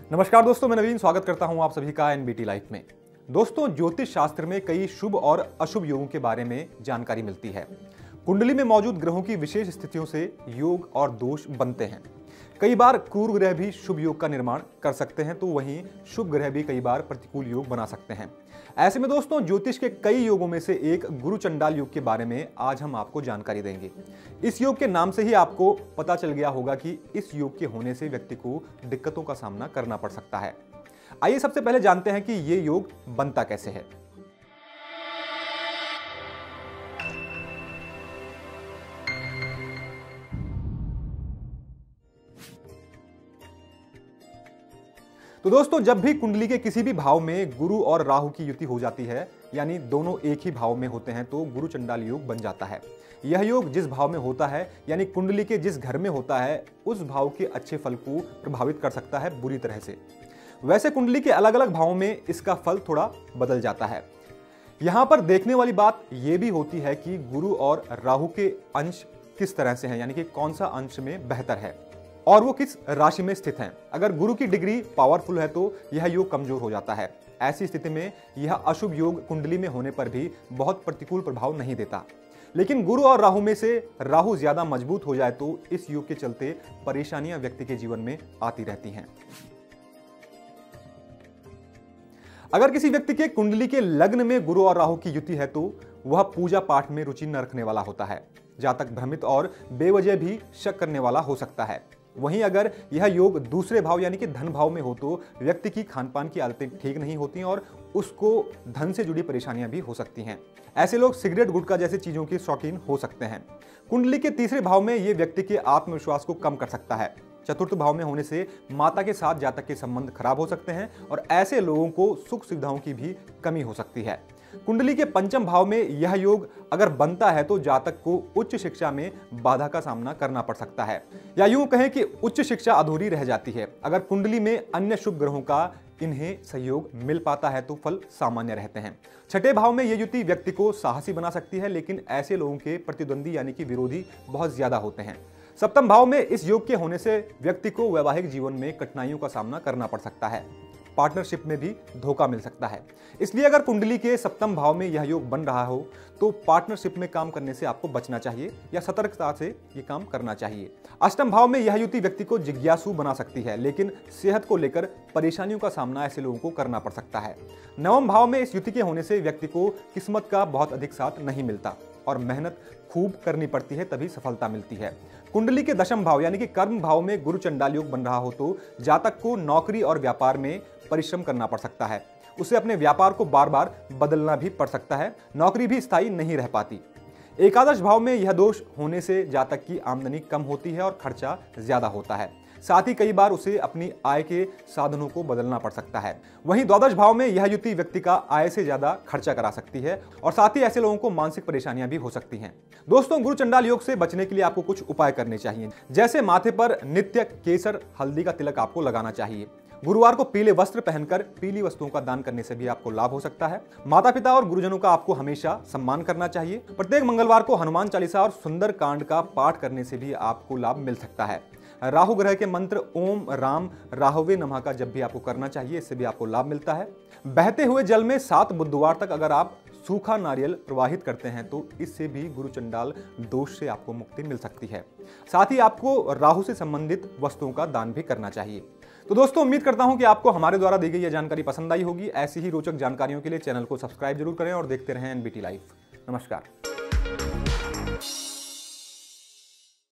नमस्कार दोस्तों, मैं नवीन स्वागत करता हूं आप सभी का एनबीटी लाइफ में। दोस्तों, ज्योतिष शास्त्र में कई शुभ और अशुभ योगों के बारे में जानकारी मिलती है। कुंडली में मौजूद ग्रहों की विशेष स्थितियों से योग और दोष बनते हैं। कई बार क्रूर ग्रह भी शुभ योग का निर्माण कर सकते हैं, तो वहीं शुभ ग्रह भी कई बार प्रतिकूल योग बना सकते हैं। ऐसे में दोस्तों, ज्योतिष के कई योगों में से एक गुरु चंडाल योग के बारे में आज हम आपको जानकारी देंगे। इस योग के नाम से ही आपको पता चल गया होगा कि इस योग के होने से व्यक्ति को दिक्कतों का सामना करना पड़ सकता है। आइए सबसे पहले जानते हैं कि ये योग बनता कैसे है। तो दोस्तों, जब भी कुंडली के किसी भी भाव में गुरु और राहु की युति हो जाती है, यानी दोनों एक ही भाव में होते हैं, तो गुरु चंडाल योग बन जाता है। यह योग जिस भाव में होता है, यानी कुंडली के जिस घर में होता है, उस भाव के अच्छे फल को प्रभावित कर सकता है बुरी तरह से। वैसे कुंडली के अलग अलग भावों में इसका फल थोड़ा बदल जाता है। यहां पर देखने वाली बात यह भी होती है कि गुरु और राहु के अंश किस तरह से हैं, यानी कि कौन सा अंश में बेहतर है और वो किस राशि में स्थित हैं। अगर गुरु की डिग्री पावरफुल है तो यह योग कमजोर हो जाता है। ऐसी स्थिति में यह अशुभ योग कुंडली में होने पर भी बहुत प्रतिकूल प्रभाव नहीं देता। लेकिन गुरु और राहु में से राहु ज्यादा मजबूत हो जाए तो इस योग के चलते परेशानियां व्यक्ति के जीवन में आती रहती हैं। अगर किसी व्यक्ति के कुंडली के लग्न में गुरु और राहु की युति है तो वह पूजा पाठ में रुचि न रखने वाला होता है। जातक भ्रमित और बेवजह भी शक करने वाला हो सकता है। वहीं अगर यह योग दूसरे भाव यानी कि धन भाव में हो तो व्यक्ति की खान पान की आदतें ठीक नहीं होती और उसको धन से जुड़ी परेशानियां भी हो सकती हैं। ऐसे लोग सिगरेट गुटखा जैसी चीजों के शौकीन हो सकते हैं। कुंडली के तीसरे भाव में यह व्यक्ति के आत्मविश्वास को कम कर सकता है। चतुर्थ भाव में होने से माता के साथ जातक के संबंध खराब हो सकते हैं और ऐसे लोगों को सुख सुविधाओं की भी कमी हो सकती है। कुंडली के पंचम भाव में यह योग अगर बनता है तो जातक को उच्च शिक्षा में बाधा का सामना करना पड़ सकता है, या यूं कहें कि उच्च शिक्षा अधूरी रह जाती है। अगर कुंडली में अन्य शुभ ग्रहों का इन्हें सहयोग मिल पाता है तो फल सामान्य रहते हैं। छठे भाव में यह युति व्यक्ति को साहसी बना सकती है, लेकिन ऐसे लोगों के प्रतिद्वंदी यानी कि विरोधी बहुत ज्यादा होते हैं। सप्तम भाव में इस योग के होने से व्यक्ति को वैवाहिक जीवन में कठिनाइयों का सामना करना पड़ सकता है। पार्टनरशिप में भी धोखा मिल सकता है। इसलिए अगर कुंडली के सप्तम भाव में यह योग बन रहा हो तो पार्टनरशिप में काम करने से आपको बचना चाहिए या सतर्कता से यह काम करना चाहिए। अष्टम भाव में यह युति व्यक्ति को जिज्ञासु बना सकती है, लेकिन सेहत को लेकर परेशानियों का सामना ऐसे लोगों को करना पड़ सकता है। नवम भाव में इस युति के होने से व्यक्ति को किस्मत का बहुत अधिक साथ नहीं मिलता और मेहनत खूब करनी पड़ती है, तभी सफलता मिलती है। कुंडली के दशम भाव यानी कि कर्म भाव में गुरु चंडाल योग बन रहा हो तो जातक को नौकरी और व्यापार में परिश्रम करना पड़ सकता है। उसे अपने व्यापार को बार बार बदलना भी पड़ सकता है। नौकरी भी स्थायी नहीं रह पाती। एकादश भाव में यह दोष होने से जातक की आमदनी कम होती है और खर्चा ज्यादा होता है। साथ ही कई बार उसे अपनी आय के साधनों को बदलना पड़ सकता है। वहीं द्वादश भाव में यह युति व्यक्ति का आय से ज्यादा खर्चा करा सकती है और साथ ही ऐसे लोगों को मानसिक परेशानियां भी हो सकती हैं। दोस्तों, गुरु चंडाल योग से बचने के लिए आपको कुछ उपाय करने चाहिए, जैसे माथे पर नित्य केसर हल्दी का तिलक आपको लगाना चाहिए। गुरुवार को पीले वस्त्र पहनकर पीली वस्तुओं का दान करने से भी आपको लाभ हो सकता है। माता पिता और गुरुजनों का आपको हमेशा सम्मान करना चाहिए। प्रत्येक मंगलवार को हनुमान चालीसा और सुंदर कांड का पाठ करने से भी आपको लाभ मिल सकता है। राहु ग्रह के मंत्र ओम राम राहवे नमः का जब भी आपको करना चाहिए, इससे भी आपको लाभ मिलता है। बहते हुए जल में 7 बुधवार तक अगर आप सूखा नारियल प्रवाहित करते हैं तो इससे भी गुरु चंडाल दोष से आपको मुक्ति मिल सकती है। साथ ही आपको राहु से संबंधित वस्तुओं का दान भी करना चाहिए। तो दोस्तों, उम्मीद करता हूं कि आपको हमारे द्वारा दी गई यह जानकारी पसंद आई होगी। ऐसी ही रोचक जानकारियों के लिए चैनल को सब्सक्राइब जरूर करें और देखते रहें एनबीटी लाइव। नमस्कार।